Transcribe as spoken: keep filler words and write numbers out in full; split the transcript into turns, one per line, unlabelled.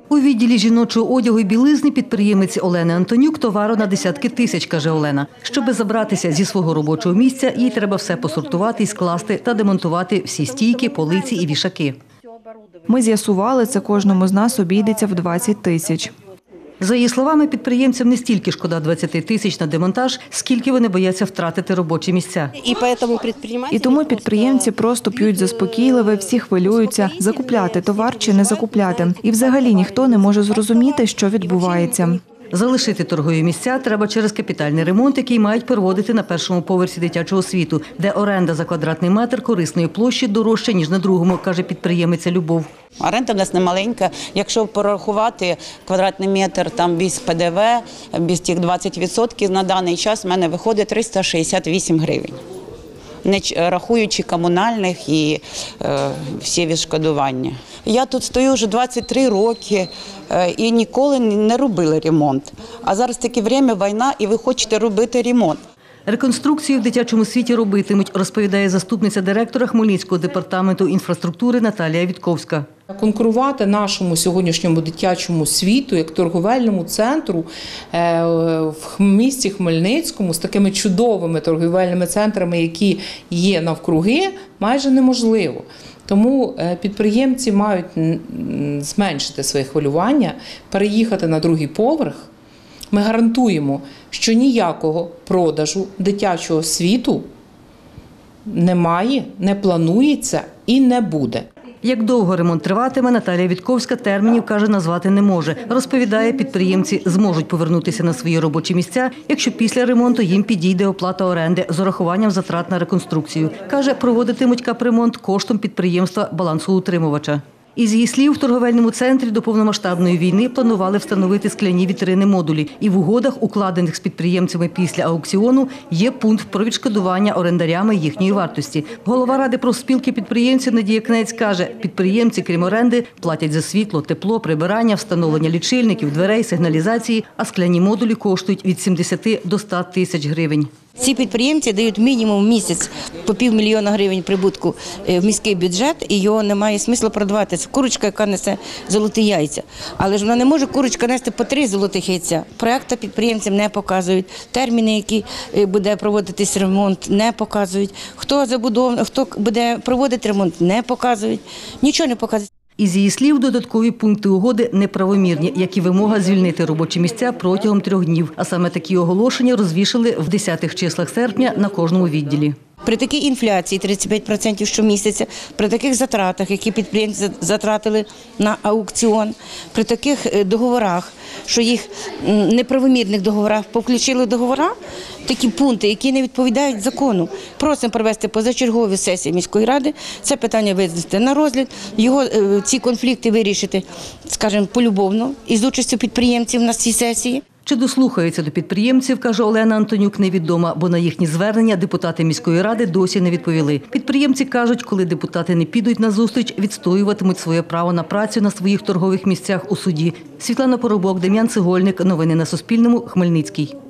У відділі жіночого одягу і білизни підприємиці Олени Антонюк товару на десятки тисяч, каже Олена. Щоби забратися зі свого робочого місця, їй треба все посортувати і скласти та демонтувати всі стійки, полиці і вішаки.
Ми з'ясували, це кожному з нас обійдеться в двадцять тисяч.
За її словами, підприємцям не стільки шкода двадцять тисяч на демонтаж, скільки вони бояться втратити робочі місця.
І тому підприємці просто п'ють заспокійливе, всі хвилюються, закупляти товар чи не закупляти. І взагалі ніхто не може зрозуміти, що відбувається.
Залишити торгові місця треба через капітальний ремонт, який мають проводити на першому поверсі дитячого світу, де оренда за квадратний метр корисної площі дорожча, ніж на другому, каже підприємиця Любов.
Оренда в нас не маленька. Якщо порахувати квадратний метр там без Пе Де Ве, без тих двадцять відсотків, на даний час в мене виходить триста шістдесят вісім гривень. Не рахуючи комунальних і е, всі відшкодування. Я тут стою вже двадцять три роки е, і ніколи не робила ремонт. А зараз таке час, війна, і ви хочете робити ремонт.
Реконструкцію в дитячому світі робитимуть, розповідає заступниця директора Хмельницького департаменту інфраструктури Наталія Вітковська.
Конкурувати нашому сьогоднішньому дитячому світу, як торговельному центру в місті Хмельницькому з такими чудовими торговельними центрами, які є навкруги, майже неможливо. Тому підприємці мають зменшити своє хвилювання, переїхати на другий поверх. Ми гарантуємо, що ніякого продажу дитячого світу немає, не планується і не буде.
Як довго ремонт триватиме, Наталія Вітковська термінів, каже, назвати не може. Розповідає, підприємці зможуть повернутися на свої робочі місця, якщо після ремонту їм підійде оплата оренди з урахуванням затрат на реконструкцію. Каже, проводитимуть капремонт коштом підприємства балансоутримувача. Із її слів, в торговельному центрі до повномасштабної війни планували встановити скляні вітрини-модулі. І в угодах, укладених з підприємцями після аукціону, є пункт про відшкодування орендарями їхньої вартості. Голова Ради профспілки підприємців Надія Кнець каже, підприємці, крім оренди, платять за світло, тепло, прибирання, встановлення лічильників, дверей, сигналізації, а скляні модулі коштують від сімдесяти до ста тисяч гривень.
Ці підприємці дають мінімум в місяць по півмільйона гривень прибутку в міський бюджет, і його немає смислу продавати. Це курочка, яка несе золоті яйця. Але ж вона не може курочка нести по три золотих яйця. Проекти підприємцям не показують, терміни, які буде проводитись ремонт, не показують. Хто забудов... хто буде проводити ремонт, не показують. Нічого не показують.
Із її слів, додаткові пункти угоди неправомірні, як і вимога звільнити робочі місця протягом трьох днів. А саме такі оголошення розвішали в десятих числах серпня на кожному відділі.
При такій інфляції тридцять п'ять відсотків щомісяця, при таких затратах, які підприємці затратили на аукціон, при таких договорах, що їх неправомірних договорах повключили договори, такі пункти, які не відповідають закону. Просимо провести позачергові сесії міської ради, це питання винести на розгляд, його, ці конфлікти вирішити, скажімо, полюбовно, із участю підприємців на цій сесії.
Чи дослухаються до підприємців, каже Олена Антонюк, невідомо, бо на їхні звернення депутати міської ради досі не відповіли. Підприємці кажуть, коли депутати не підуть на зустріч, відстоюватимуть своє право на працю на своїх торгових місцях у суді. Світлана Поробок, Дем'ян Цегольник. Новини на Суспільному. Хмельницький.